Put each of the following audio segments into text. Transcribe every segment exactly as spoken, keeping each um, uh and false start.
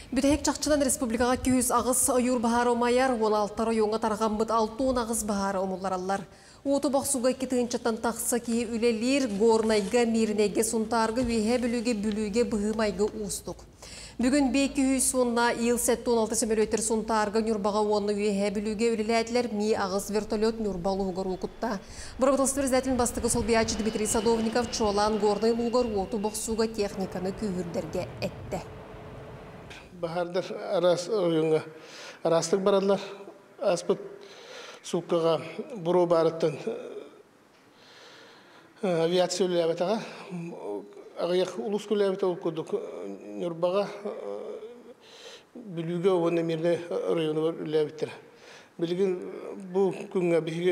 Бүтәйік чақчынан республикаға күйіз ағыз ойыр бағар омайар, он алты районға тарғамбыт алтын ағыз бағар омыларалар. Оты бақсуға кетігіншаттан тақсы кейі үлелер, горнайға, мирнеге, сұнтарғы, вейе бүліге, бүліге, бұғымайғы ұстық. Бүгін бейкі үй сонна ел сәтті он алты сөмелөйтер сұнтарғы нүрбаға оны вейе бүліге үлеләділер ми ағыз вертолет нүрбалы ұғыр ұқытта. Бұробытылсы президентін бастығы Солбиячы Дмитрий Садовников чолан горнай ұғыр оты бақсуға техниканы күйірдерге әтті. Бахардар арас ойынға арастық барадылар. Аспыт суққаға бұру барыттын авиация үләбетаға. Ағаяқ ұлыс күләбеті ұлқыдық нүрбаға бүліге оғында мерді районы бар үләбеттір. Білген бұл күнге бігі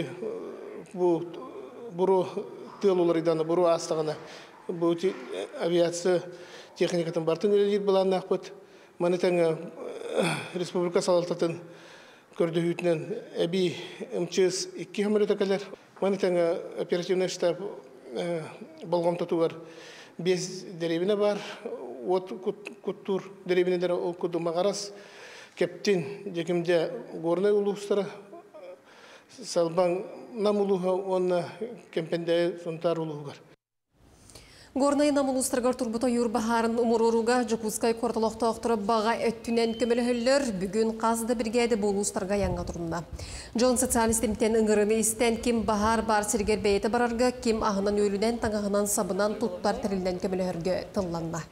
бұру тыл оларыданы, бұру астағына бұл авиация техникатын бартын үлелер бұланын ақпыт. Манытаңа республика салалтатын көрдіғітінен әбі МЧС екі ғымырыта кәлер. Манытаңа оперативный штаб болғам тұтуғар бес дәребіне бар. От күттур дәребіне дәрі ол күдді мағарас кәптен жекімде горнай ұлыстары салбан нам ұлыға онына кемпендәй сонтар ұлығығар. Горнай намылыстырғар турбута юрбахарын умуруруга Жукускай корталоқта оқтырып баға өттінен көмілігілер бүгін қазды біргейді болуыстарға яңға тұрында. Жон социалистімтен ұңғырыны істен кем бағар бар сіргер бәйеті барарға, кем ағынан өлінен таңағынан сабынан тұттар тірілден көмілігірге тылланна.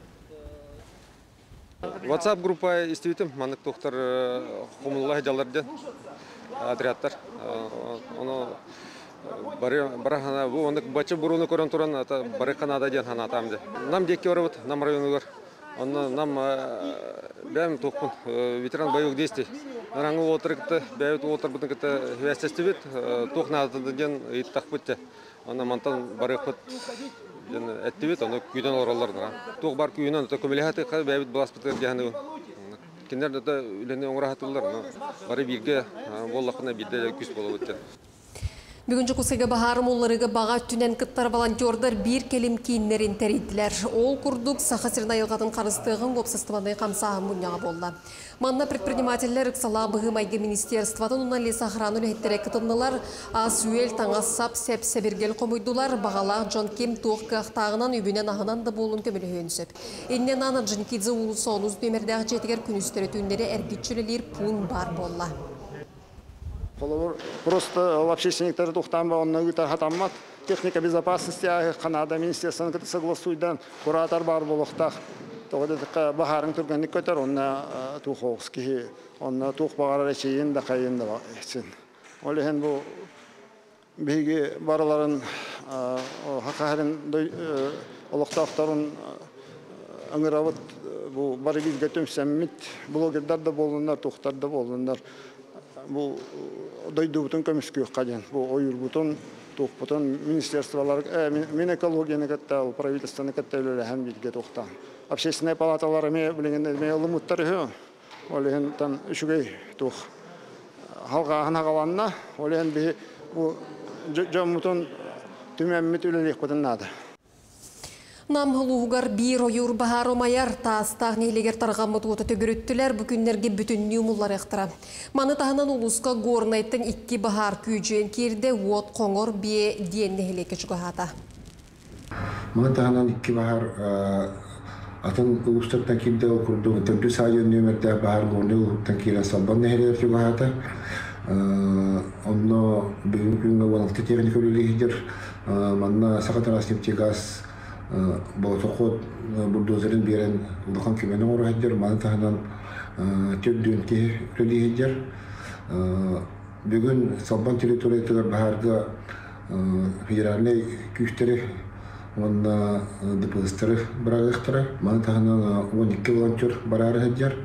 WhatsApp группа істеуітім, маңық тоқтар құмыллағы жаларден отрядтар. Барахана, bu onu başı burunu koran turan ata barıkanada diyen hana tamdı. Nam deki var vat, nam rayonu var. Onu nam benim topun veteran bayok desti. Rangı oturukta, bayot otur butun kata hevesestivit, toknada diyen ittak bitti. Onu mantan barıkut diyen ettivit, onu güden oralarına. Tok bar güden, tok kumilahati kadar bayot baspıtır diyen. Kinder de üleni onrahatırlar. Barı bilge, bollakına bilde küs boluvutter. Бүгін Жукускайга бағарым оларыға баға түнен кыттар волонтердар бір келім кейінлерін тәрейділер. Ол күрдік сақасырына елғатын қарыстығын көпсістіваны қамсағын мұнyağa болды. Манна предпринимательлер ұқсала бұғымайғы министерстватын ұнали сақыраны үлеттері кітындылар. Ас үйел таңасап сәп-сәбергел қомойдылар. Бағалақ Джон Кем тоққы ақтағынан үбінен ағынан да болын көмілі өңсіп. Еннен ана Джинкидзе ұлы соңыз нөмірдегі жетігер күністері түндері әргетшілілер пұн бар болла. Просто общественниктер тухтамба он нагутар хатаммат техника безопасности Канада министерством кыты согласуйдан куратор бар болохтах тогда бахарын турганник көтөр онна туховский онна тух багара чейин да кайын да этсин ол hen бу биги бараларын хакарын олоктактарын аңыравыт бу бары бизге төмсәммит блогерлар да болдундар тухтар да болдундар. Bu doydu bütün komisyonu kaçan, bu oyur bütün tuh bütün ministerstvalar, min ekolojiye katta, правительство katta öyle hem bilgi tohtan. Общественные палаталары me bilgende me olumutları hı. Olen tan şugay tuh halka hanagalanna, olen bir bu jamutun tümemmit öyle kodanada. Нам хулугар бир ойур бахар омайар тастақ нейлегер тарғамыт оты төгіріттілер бүкіндерге бүтін нюмулар ектіра. Маны тағынан улуска горнайттың икки бахар күйжен керде от қоңыр бие дейін нехелеке жүгіғата. Маны тағынан икки бахар атын улустарттан кемде оқырды. Төмді сайын нөмірді бахар горнай улуттан керен салбан нехелер жүгіғата. Онны бүгін күнгі он алты техник өлелегедер. Манна сақатарас нефтегаз Болотоход бульдозерин берен улахан кеменен орахаджар, маны таханан төддөнке үлелейхаджар. Бүгін салбан территориятылар бахарга федеральный күштері, онна депозистары барағықтары. Маны таханан он екі волонтер барарахаджар,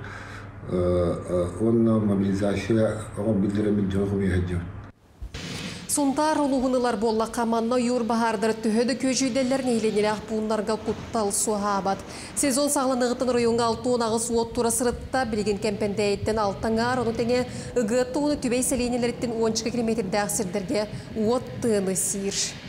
онна мобилизация оған білдіремін жоғы бейхаджар. Сунтар улуғынылар болла қаманна юр бағардар түхеді көжүйделер нейленелі бұнларға құттал суағабад. Сезон сағланығытын районға алтуын ағыз уот тура сырытта білген кемпендейттен алтаңар, оны тәне ұғытты оны түбей сәлейнелеріттен он километрді ақсырдерге уот тыны сир.